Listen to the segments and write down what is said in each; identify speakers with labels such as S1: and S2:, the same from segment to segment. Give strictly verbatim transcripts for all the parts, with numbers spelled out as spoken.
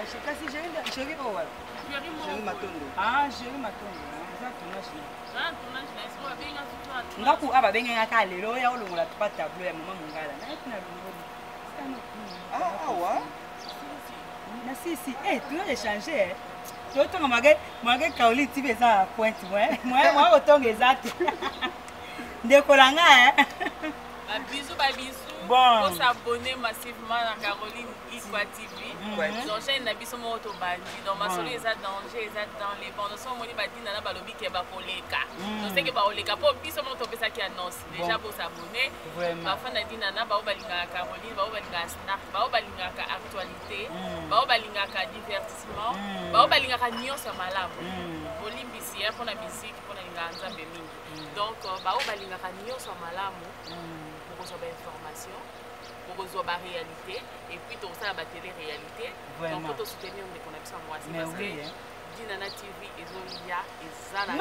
S1: kasi chéri ko wala. Chéri Matondo. Ah, chéri Matondo. Ça tournage là. Ça tournage là, est-ce qu'on va bien assurer? Ngaku aba benga ka lelo ya olongola pa tableau ya mama Mungala. Na tina longo. Ah, ah ouais. Na si si, eh, tu as échangé. Tu as ton magé, magé Kaoli tu fais ça à pointe moi. Moi moi autant exact. Ndekolanga hein.
S2: Ba bisous, ba bisous.
S1: Bon.
S2: Faut s'abonner massivement à Caroline Ikwa T V. Donc j'ai une abisso moto bandi. Donc ma solo est danger, est dans les bandes. Donc on dit badi nana balobi ke ba koleka. Donc c'est que ba koleka pour biso moto pesa qui annonce. Déjà pour s'abonner. Ba fa na di nana ba obalinga Caroline, ba obalinga snack, ba obalinga ka actualité, ba obalinga ka divertissement, ba obalinga ka nyonso malamu. Bolimbisi pour la musique, pour la nzambe mingi. Donc ba obalinga ka nyonso malamu. Pour recevoir information, pour recevoir la réalité, et puis tout ça, la télé-réalité. Donc, pour te soutenir, on est connexion moi. C'est parce que Dinana T V, et Zolia, et Zana.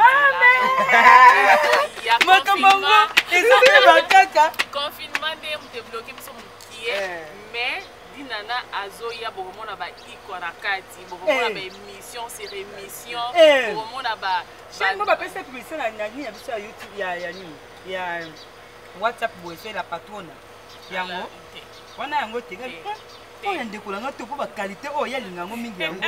S2: Confinement, on est bloqué, qui est, mais Dinana Azoya, pour le monde, il y a Kati, pour le monde, émission, c'est rémission, pour le monde,
S1: je ne sais pas si cette émission, il y a sur YouTube, il y a WhatsApp pour essayer la patronne. Yango. On a un autre. On a un décollant tout pour la qualité. Oh, il y a une amie qui
S2: non,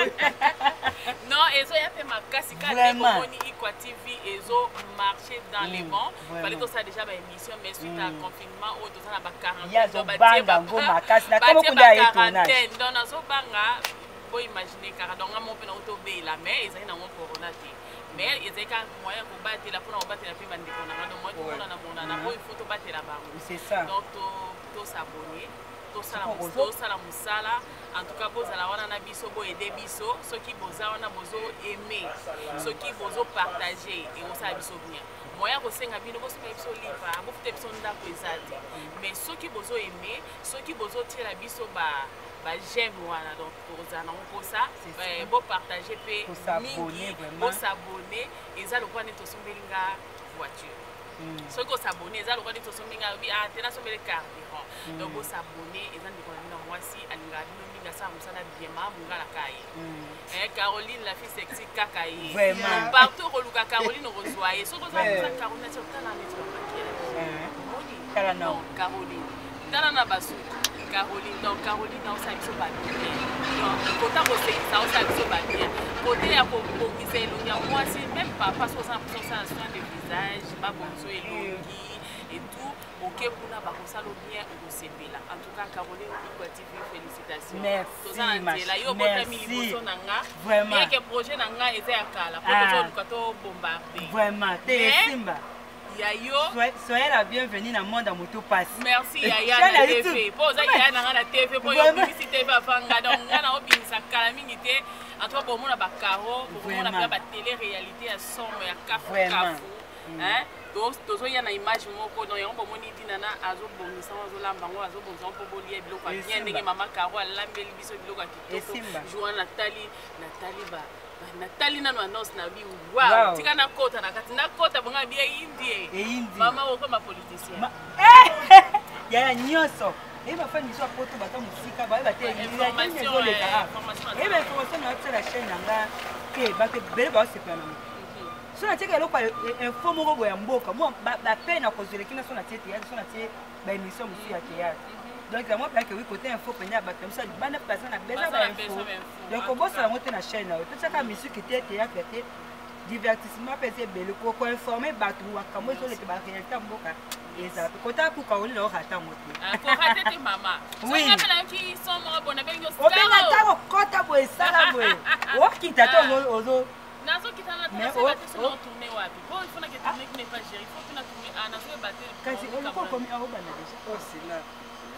S2: et ça y a fait ma casse. Vraiment. Ikwa T V et zo marché dans les bons. Fallait tout ça déjà ma émission, mais suite à confinement, ou tout ça na quarantaine.
S1: Il y a zo banga ngo ma casse. Na comment on a été
S2: quarantaine. Donc na zo banga, faut imaginer car donc on peut na auto bé la mais ils ont un corona. Mais il y a des moyens pour battre la pour battre la prime de qu'on a donc moi tout le monde a mon ana il faut battre la barre.
S1: C'est ça.
S2: Donc to s'abonner, to ça la to ça la musala en tout cas boza la wana na biso bo aider biso ceux qui boza wana bozo aimer ceux qui bozo partager et on ça biso bien. Moyen ko senga bino bo senga biso lipa bo fute biso ndako ezati. Mais ceux qui bozo aimer, ceux qui bozo tirer la biso ba j'aime voilà donc pour ça pour ça bon partager pe mingi bon s'abonner et ça le quoi n'est tout sombelinga voiture ceux qui s'abonner ça le quoi n'est tout sombelinga bi ah tena sombele carburant donc bon s'abonner et ça ne connaît pas moi si alinga minga ça on ça bien ma munga la kai eh Caroline la fille sexy kakaye vraiment partout roluka Caroline reçoit ceux qui ça Caroline sur tala mettre maquillage kala non Caroline tala na basu Caroline, donc Caroline, on s'est mis au papier. Donc, quand on s'est mis au papier, côté à Bogisé, moi, c'est même pas parce que soixante pour cent de soins de visage, pas bonjour et longi et tout. Ok, pour la barre, ça le bien au C B là. En tout cas, Caroline, Ikwa T V, félicitations.
S1: Merci.
S2: Merci. Vraiment. Bien que le projet n'a été à Kala, pour que tu bombardes.
S1: Vraiment. T'es Simba.
S2: Yayo.
S1: Soyez la bienvenue dans le monde à Moto Pass.
S2: Merci Yaya na T V. Pour ça Yaya na na T V pour yo publicité va fanga donc ngana obinisa kala mingité en toi pour mon ba caro pour mon ba ba télé réalité à son ya kafu kafu. Hein? Donc tozo ya na image moko donc yango bomoni dinana azo bomisa azo lamba ngo azo bonzo pour bolie biloko bien ndenge mama caro alambeli biso biloko kitoko. Joa Nathalie Nathalie ba Nathalie nano annonce na bi wow tika na kota na kati na kota bonga bi indie mama oko ma politicien
S1: eh ya nyoso et ba fa miso poto bata musika ba ba te
S2: information
S1: et ba information na tsela chaîne nga ke ba ke bele ba se pana so na tika lokwa info moko boya mboka mo ba peine na kozele kina so na tete ya so na tete ba émission musu ya théâtre. Donc, moi, je suis côté info, je suis bonne personne à besoin d'info. Donc, on bosse la montée de la chaîne. Tout ça, comme musique, théâtre, divertissement, le coco informé, battu, comme ils ont les réalités en boca. Et ça, quand on a coupé, on leur attend.
S2: Pour rater tes mamans. Oui. Qui sont morts, on a bien eu ça.
S1: On a bien eu ça, on a bien eu ça. On a bien eu ça.
S2: Nazo qui t'a la télé, c'est sur notre tournée wapi. Bon, il faut que tu tournes qui n'est pas géré. Il faut que tu tournes à Nazo et battre.
S1: Kasi on a combien à Obana déjà? Oh, c'est là.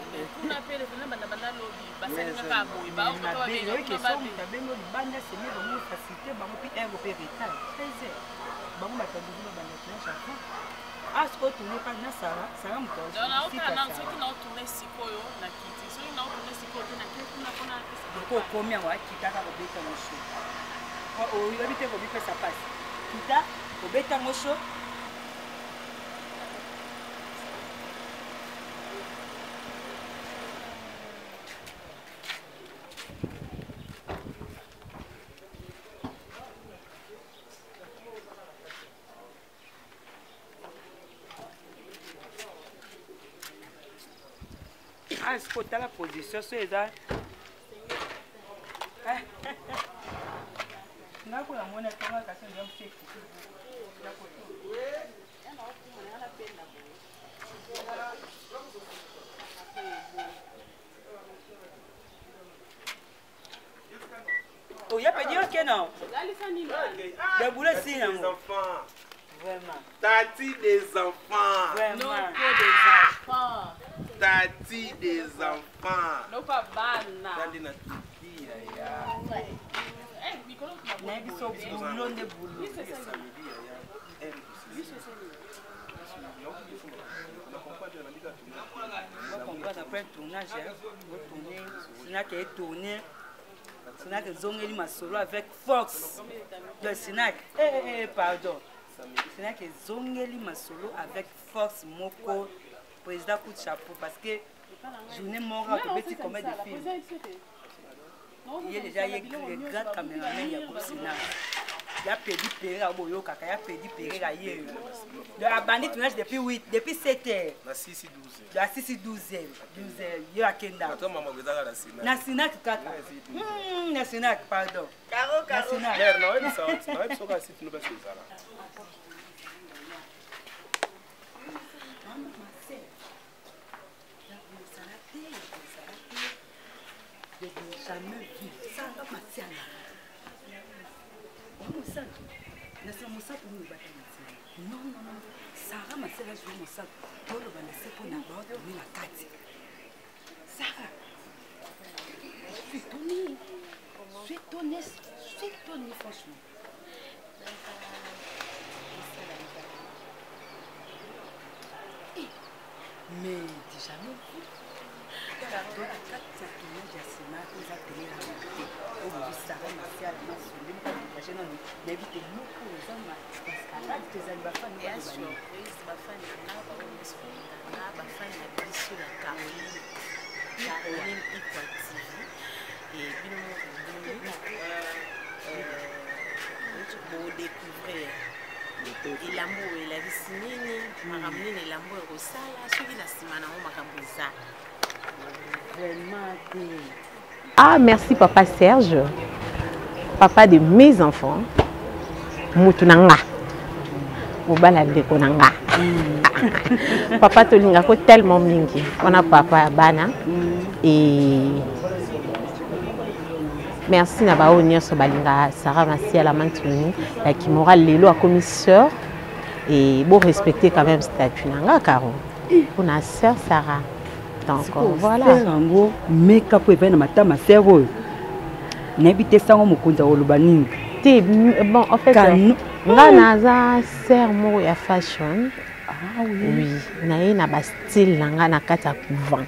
S2: On appelle les bana bana lobby, bassin na ka boy, ba on to
S1: be que son ta bengo banda c'est mieux de faciliter ba mo pi un peu retard. treize heures. Ba mo batandu na banda tena chaque. Ah, ce que tu n'es pas na sara, sara mko.
S2: Dans la autre na ceux qui n'ont tourné sikoyo na kiti. Ceux qui n'ont tourné sikoyo na kiti na kona
S1: ko combien wa kita ka obeta mo show. O yo bite ko bi ça passe. Kita obeta mo show. Ah, est-ce que tu as la position sur les arts? Oh, il y a pas dit ok, non? Des boulets, si, non?
S3: Des enfants.
S1: Vraiment.
S3: Tati des enfants.
S1: Vraiment.
S2: Non, pas des enfants.
S3: Tati des enfants.
S2: Non, pas bana.
S3: Tati na tuki ya ya.
S1: N'a vu son boulot de boulot. On va comprendre après le tournage. On va tourner. Sinac est tourné. Sinac est zongeli ma solo avec Fox. Le Sinac. Eh, eh, pardon. Sinac est zongeli ma solo avec Fox Moko. Président coup de chapeau parce que journée morale de petit combien de films. Il y a déjà les grands caméramans, il y a beaucoup Sinac. Il y a Pédi Péra, il y a Pédi Péra ailleurs. La bandit tournage depuis huit, depuis sept heures.
S3: Na six douze.
S1: La six douze heures. douze heures. Il y a Kenda.
S3: Attends, maman, vous avez la Sinac.
S1: Na Sinac kaka. Hmm, na Sinac, pardon.
S2: Caro, caro.
S3: Mère, non, elle ça, non, elle sera si tu nous passes ça là.
S1: Jamais vu. Ça va marcher là. On sait. Na c'est mon sac pour nous battre. Non non non. Sarah m'a fait la jouer mon sac. Tout le monde sait qu'on a pas de la carte. Sarah. Je suis étonnée. Je suis étonnée. Je suis étonnée franchement. Mais déjà non. La carte c'est une jasina aux ateliers à côté. Au bout ça va marcher à la main sur les pas de gêner non. D'éviter nous pour les hommes parce qu'à la tes amis va faire
S2: bien surprise va faire na ba on est na ba faire na biso la Caroline. Caroline Equal T V et bino bino euh pour découvrir il amour et la vicinine makamini et l'amour rosala soki na sima na o makambo za.
S4: Ah, merci papa Serge, papa de mes enfants. Moutunanga, Mobala de Konanga. Papa Tolinga ko tellement mingi. On a papa Bana et merci na ba onir so balinga Sarah Massi à la mantuni la qui moral lelo a commissaire et bon respecter quand même statut nanga caro. On a sœur Sarah. Donc voilà.
S1: Mais quand vous venez matin ma sœur, n'habitez pas au Mukunza au Lubaning.
S4: Bon, en fait, là, naza sœur mo ya fashion.
S1: Ah oui.
S4: Oui, nae na ba style nanga na kata couvent.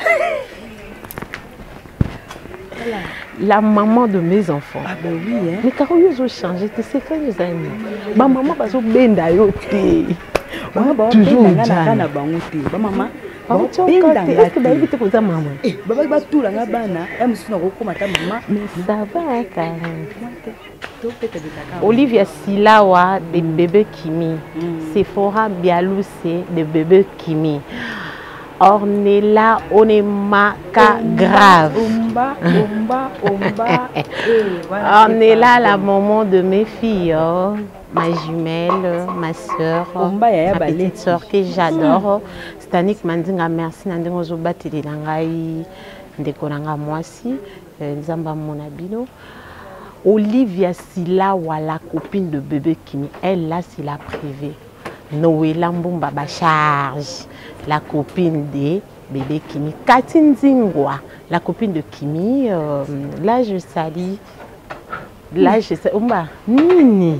S4: La maman de mes enfants.
S1: Ah ben oui hein.
S4: Mais quand ils ont changé, tu sais quand ils ont ma maman va so benda yo té. Toujours jana
S1: bangoté. Ba maman
S4: est-ce que vous évitez que maman?
S1: Eh, baba ba tout la bana, elle me suna ko mata maman.
S4: Mais ça va quand même. Olivia Silawa de bébé Kimi. Sephora Bialou c'est de bébé Kimi. Ornella Onemaka grave.
S1: Omba, omba, omba.
S4: Ornella la maman de mes filles. Oh. Ma jumelle, ma soeur, ma petite soeur que j'adore. Stanik Mandinga, merci Nandingo Zobati de Langai, Ndekonanga Mwasi, Nzamba Monabino. Olivia Silawa, la copine de bébé Kimi, elle là c'est la privée. Noéla Mbumba Charge, la copine de bébé Kimi. Katine Zingwa, la copine de Kimi. Euh, là je salue. Là je sais. Omba, Nini.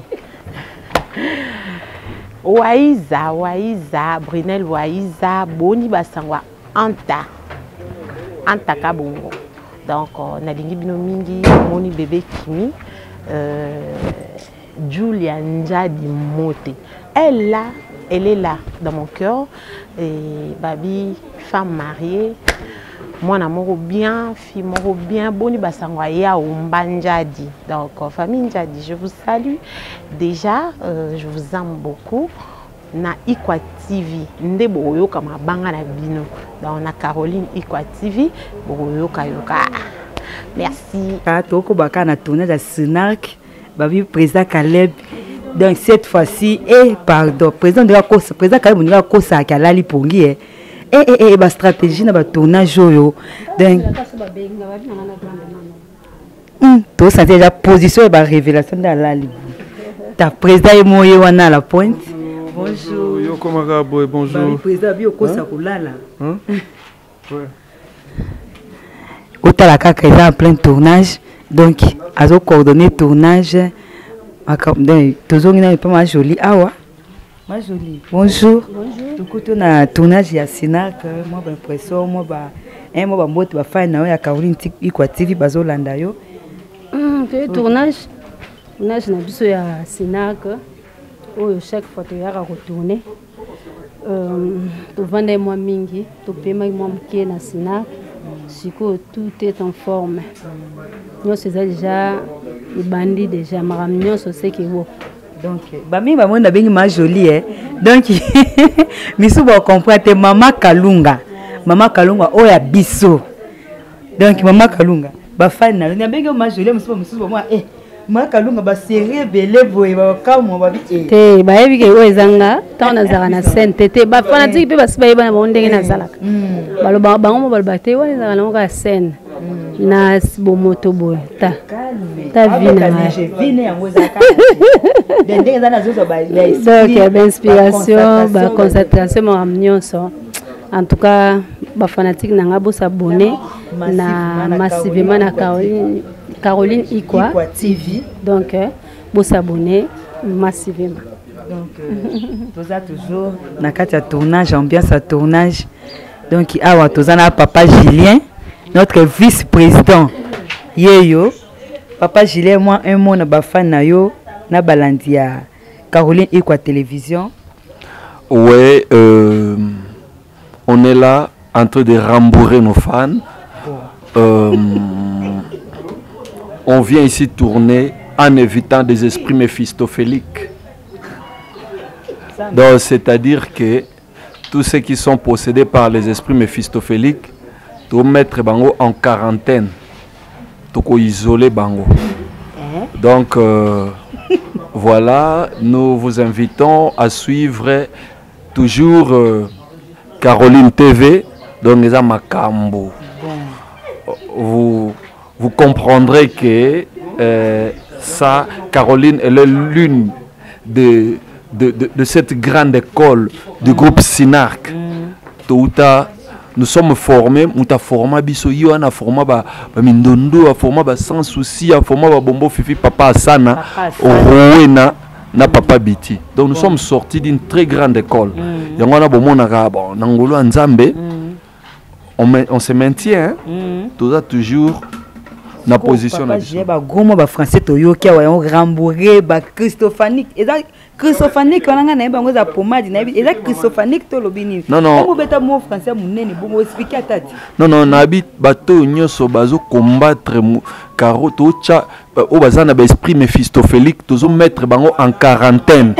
S4: Waiza, Waiza, Brunel Waiza, Boni Basangwa, Anta, Anta Kabongo. Donc, on a dit Binomingi, Moni bébé Kimi, euh, Julia Njadi Mote. Elle là, elle est là dans mon cœur. Et Babi, femme mariée. Moi, je bien, fille, je bien, Boni Basangwa, ya Umbanjadi. Donc, famille Njadi, je vous salue. Déjà, euh, je vous aime beaucoup. na Ikwa T V nde boyoka mabanga na bino donc na Caroline Ikwa T V boyoka yoka. Merci.
S1: Toko baka na tournage à Sinark, babi président Caleb. Donc cette fois-ci, et pardon, président de la course, président Caleb de la course à Kalali Pongi, et et et ba stratégie na ba tournage yo. Donc hum, to ça déjà position et ba révélation de la Lali. Ta président est moyen wana la pointe. Bonjour.
S3: Yo comment va boy, bonjour.
S1: Président bio kosa kulala.
S3: Hein? Ouais.
S1: Autant la kaka est en plein tournage, donc azo coordonné tournage. Toujours une pas ma jolie. Ah ouais. Ma jolie. Bonjour. Bonjour. Du coup on a tournage ya Sinac, moi l'impression moi ba un moi ba mbote ba fa na ya Caroline Ikwa T V bazo landa yo.
S5: Hum, tournage. Tournage na biso ya Sinac. Oh chaque fois tu ya retourner. Euh, tu vendre moi mingi, tu paiement moi mkie na Sinac. Siko tout est en forme. Nous c'est déjà les bandits déjà maramnion so c'est que bon.
S1: Donc ba mi ba mona bengi ma jolie eh. Donc misu ba comprendre maman Kalunga. Maman Kalunga o ya biso. Donc maman Kalunga ba fan na na bengi ma jolie misu misu ba moi eh maman Kalunga ba série belé boy ba ka mo ba bi eh.
S5: Te ba yebi ke o ezanga tant na zara na scène tete ba fanatique pe ba siba yeba na ndenge na zalaka. Balo ba bango ba baté wa na na ka scène. Na bomoto boy ta ta vina vina yango zaka dende zana zozo ba donc inspiration ba concentration mo amnyonso en tout cas ba fanatique na ngabo s'abonner na massivement na Caroline Caroline Ikwa T V donc bo s'abonner massivement
S1: donc toza toujours na kati ya tournage ambiance à tournage donc awa tozana papa Julien notre vice-président Yeyo papa Julien moi un mot na ba fan na yo na balandia Caroline Ikwa Télévision.
S3: Ouais, euh, on est là en train de rembourrer nos fans. Euh, on vient ici tourner en évitant des esprits méphistophéliques. Donc c'est-à-dire que tous ceux qui sont possédés par les esprits méphistophéliques to mettre bango en quarantaine, to ko isoler bango. Donc euh, voilà, nous vous invitons à suivre toujours euh, Caroline T V, donc les Makambo. Vous vous comprendrez que euh, ça, Caroline, elle est l'une de, de, de, de cette grande école du groupe Sinark. Touta nous sommes formés, nous avons formé Bisoyo, nous avons formé Mindondo, nous avons formé Sans Souci, nous avons formé Bombo Fifi, Papa Asana, Rowena, na Papa Biti. Donc nous sommes sortis d'une très grande école. Il y a un bon Nangolo Nzambe, on se maintient, tout ça toujours na position na biso.
S1: Ba gomo ba français toyoki wa yon rambouré ba christophanique. Eza christophanique on nga na bango za pomade na eza christophanique to lobini.
S3: Non non.
S1: Mo beta mo français munene bongo expliquer atati.
S3: Non non na bit bato nyoso bazo combattre caro to cha o bazana ba esprit méphistophélique tozo mettre bango en quarantaine.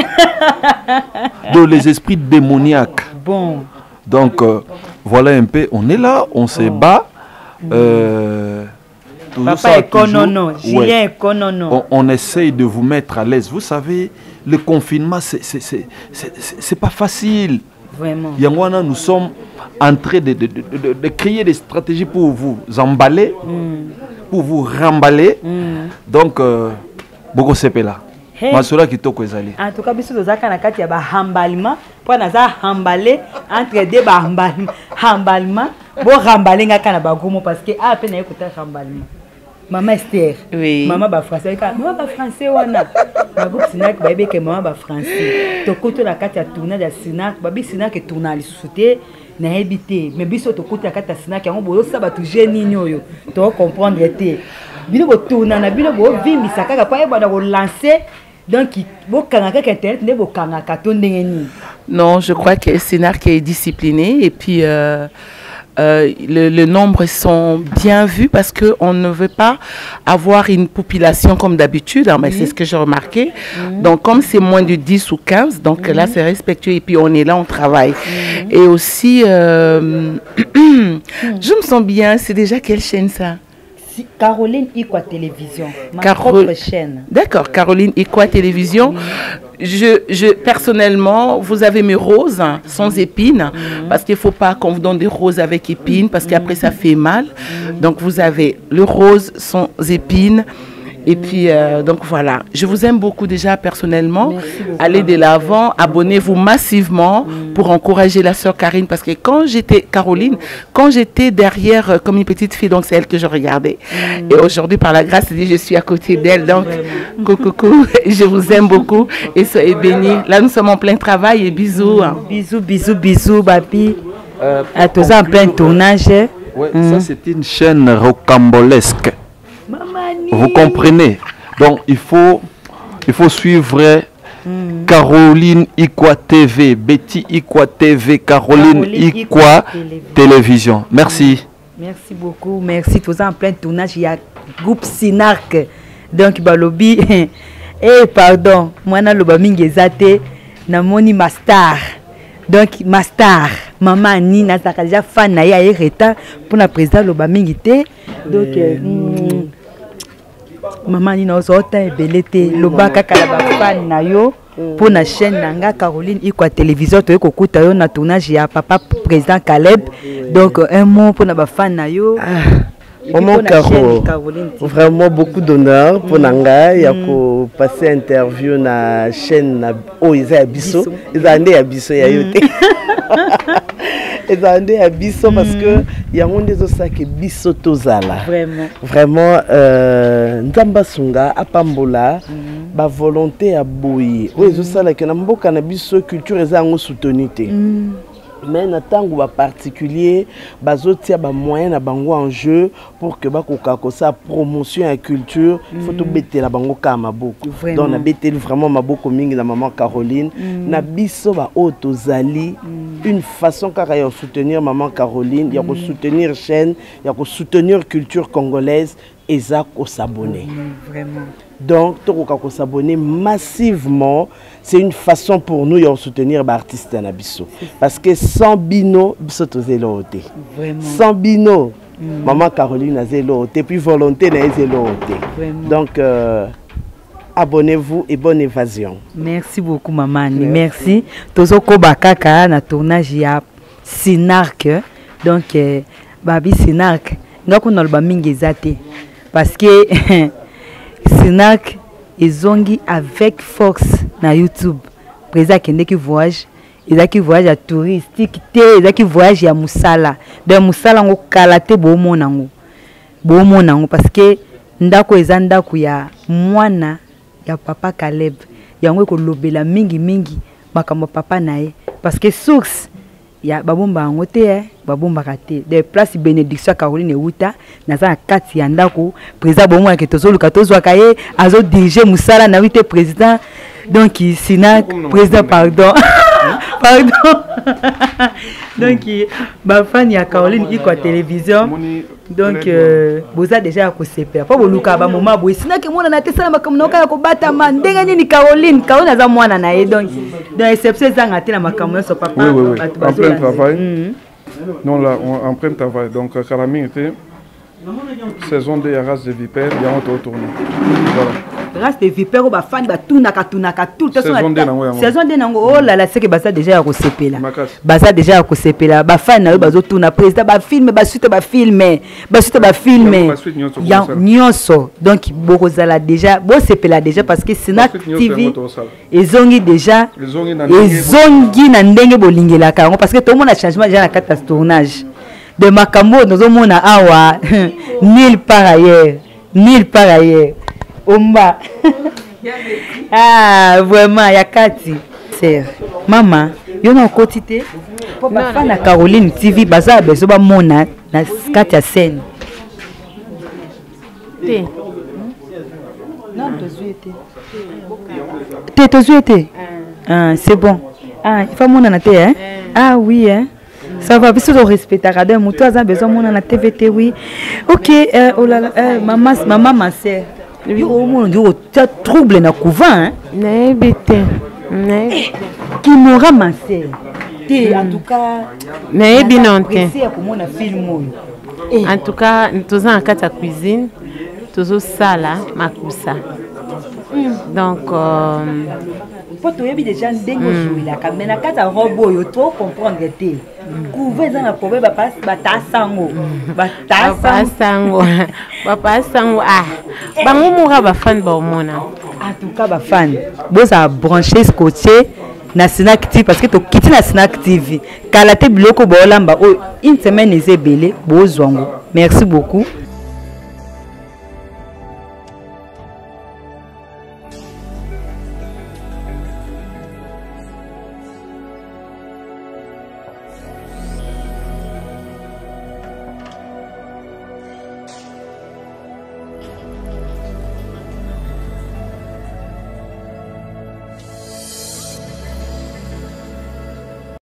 S3: Donc les esprits démoniaques. Bon. Donc euh, voilà un peu, on est là, on se bat. Euh,
S1: Papa est conono, Julien est conono.
S3: On, on essaye de vous mettre à l'aise. Vous savez, le confinement, c'est pas facile.
S1: Vraiment.
S3: Yangwana, nous sommes en train de, de, de, de, de créer des stratégies pour vous emballer, mm. pour vous remballer. Mm. Donc, euh, beaucoup c'est là. Hey. Masura kitoko ezali.
S1: En tout cas, biso tozaka na kati ya ba hambalima, po na za hambalé entre deux ba hambalima, hambalima, bo rambalé ngaka na ba gomo parce que a peine écouter hambalima. Maman Esther. Oui. Maman ba français ka, maman ba français wana. Ba groupe Sinac ba beke maman ba français. To koto na kati ya tournage ya Sinac, ba bi Sinac e tourna li souté na habité, mais biso to koto na kati ya Sinac yango boyo sa ba tu jeune nyoyo. To comprendre té. Bino bo tourna na bino bo vimisa kaka pa e ba na ko lancer. Donc,
S6: non, je crois que Sinark est discipliné et puis euh, euh, le, le nombre sont bien vus parce qu'on ne veut pas avoir une population comme d'habitude, hein, mais mmh. c'est ce que j'ai remarqué. Mmh. Donc comme c'est moins de dix ou quinze, donc mmh. là c'est respectueux et puis on est là, on travaille. Mmh. Et aussi, euh, je me sens bien, c'est déjà quelle chaîne ça?
S1: Caroline Ikwa Télévision, ma
S6: Carol...
S1: propre chaîne.
S6: D'accord, Caroline Ikwa Télévision. Mmh. Je, je, personnellement, vous avez mes roses hein, sans épines, mmh. parce qu'il ne faut pas qu'on vous donne des roses avec épines, parce qu'après ça fait mal. Mmh. Donc vous avez le rose sans épines. Et puis, euh, donc voilà, je vous aime beaucoup déjà personnellement. Allez de l'avant, abonnez-vous massivement mm. pour encourager la sœur Karine. Parce que quand j'étais, Caroline, quand j'étais derrière euh, comme une petite fille, donc c'est elle que je regardais. Mm. Et aujourd'hui, par la grâce de Dieu, je suis à côté d'elle. Donc, coucou, coucou, je vous aime beaucoup et soyez bénis. Là, nous sommes en plein travail et bisous. Hein.
S1: Bisous, bisous, bisous, papi. Euh, à tous en plein tournage.
S3: Ouais, mm. ça, c'est une chaîne rocambolesque. Vous comprenez? Donc il faut, il faut suivre mm. Caroline Ikwa T V, Betty Ikwa T V, Caroline, Caroline Ikwa Télévision. Merci.
S1: Merci beaucoup. Merci. Tous en plein tournage. Il y a groupe Sinark. Donc Balobi. Eh pardon. Moi na loba mingezate na moni Mastar. Donc Mastar. Maman ni na déjà fan na ya reta pour la président loba mingité. Donc euh, mm, maman ni na zota ebelete loba kaka la ba fan na yo pour na chaîne nanga Caroline Ikwa Télévision to ekokuta yo na tournage ya papa président Caleb. Donc un mot pour na ba fan na yo.
S7: Maman Caro, vraiment beaucoup d'honneur pour Nanga. Il y a pour passer interview na chaîne oh ils ont Abisso, ils ont des Abisso ya yote. Ils ont des Abisso parce que il y a un des autres qui Bisso tozala.
S1: Vraiment.
S7: Vraiment euh Nzamba Sunga apambola ba volonté à boui. Oui, je sais là que na mboka na Bisso culture ezango soutenité. Mais en tant que particulier, bazotia ba moyen na bango en jeu pour que ba kokako sa promotion et culture, il faut tout bêter la bango ka maboko. Donc na bêter vraiment maboko mingi na maman Caroline, mm. na biso ba autozali mm. une façon kaka ya soutenir maman Caroline, ya ko soutenir chaîne, ya ko soutenir culture congolaise et ça ko s'abonner.
S1: Mm, vraiment.
S7: Donc, tout s'abonner massivement, c'est une façon pour nous de soutenir les artistes à Nabisso. Parce que sans Bino, Bisso zélo. Sans Bino, mm. maman Caroline a zélo. Puis volonté na zélo. Donc, euh, abonnez-vous et bonne évasion.
S1: Merci beaucoup, maman. Merci. Merci. Tozoko bakaka na tournage ya Sinark. Donc, euh, babi Sinark. Ngako nolba mingi zate. Parce que Sinark ils ont avec force na YouTube. Président kende qui voyage, ils qui voyage à touristique, ils qui voyage à Musala. De Musala ngo kalate bomo nango. Bomo nango parce que ndako ezanda ku ya mwana ya papa Caleb. Yango ko lobela mingi mingi makambo papa nae parce que source ya babomba ngote eh babomba kate de place bénédiction Caroline Euta naza kati ya ndako président bomo ya ketozo lukatozo akaye azo diriger musala na wite président donc Sinark président pardon pardon donc ba fan ya Caroline Ikwa Télévision donc boza déjà ya ko sepela pa boluka ba moma boy Sinark mona na tesala makambo na ko bata man ndenge nini Caroline Caroline aza mwana na ye donc dans exception zanga te na makambo so papa
S8: oui, oui, oui. En plein travail mm-hmm. Non là on, en plein travail donc Calamine était saison de race de vipère il y a un retourné voilà
S1: race de vipère ba fan ba tunaka tunaka tout le temps saison de nango oh là là c'est que baza déjà ya ko sepela baza déjà ya ko sepela ba fan na bazo tuna président ba film ba suite ba filmer ba suite ba filmer ya nyonso donc bokozala déjà bo sepela déjà parce que Sinark T V ezongi déjà ezongi na ndenge bolingela kango parce que tout le monde a changement déjà na carte tournage de makambo nous omona awa nulle part ailleurs nulle part ailleurs Omba. Ah, vraiment, il y a Kati. C'est maman, yo na kotité. Papa fan na Caroline T V baza bezo ba mona na Kati ya scène. Té. Non, tozuete. Té tozuete. Ah, c'est bon. Ah, il faut mona na té hein. Ah oui hein.
S9: Ça va, biso to respecter kada muto aza besoin mona na T V T oui. OK, euh, oh là là, euh, maman maman ma sœur. Yo au monde yo tu trouble na couvent hein.
S4: Na bité. Na
S9: qui m'aura ma sœur. Té en tout cas
S4: na binonte.
S9: C'est pour mon film.
S4: En tout cas, tous en kata cuisine, tous au sala makusa. Donc euh
S9: faut to yebi déjà ndengo jouila mais na kata robot yo trop comprendre té. Couver dans la problème ba passe ba tasango. Ba
S4: tasango. Ba pasango ah. Bango moura ba fan ba omona.
S9: En tout cas ba fan. Boza brancher scotché na Snack T V parce que to kiti na Snack T V. Kala te biloko ba olamba o une semaine ezebele bozwango. Merci beaucoup.